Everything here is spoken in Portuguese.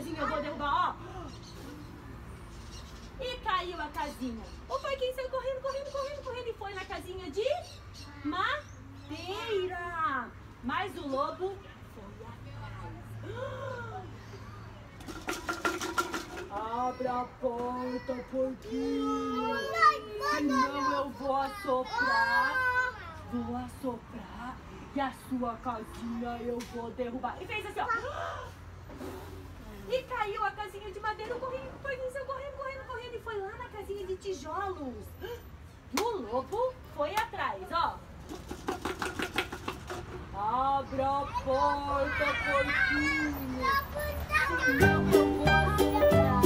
casinha, eu vou derrubar, ó. E caiu a casinha. O porquinho saiu correndo, correndo, correndo, correndo e foi na casinha de madeira. Mas o lobo foi atrás. Abra a porta, porquinho. Senão eu vou assoprar. Vou assoprar e a sua casinha eu vou derrubar. E fez assim, ó. E caiu a casinha de madeira, o porquinho saiu correndo, correndo, correndo e foi lá na casinha de tijolos. E o lobo foi atrás, ó. Abra a porta, porquinho. Senão eu vou assoprar.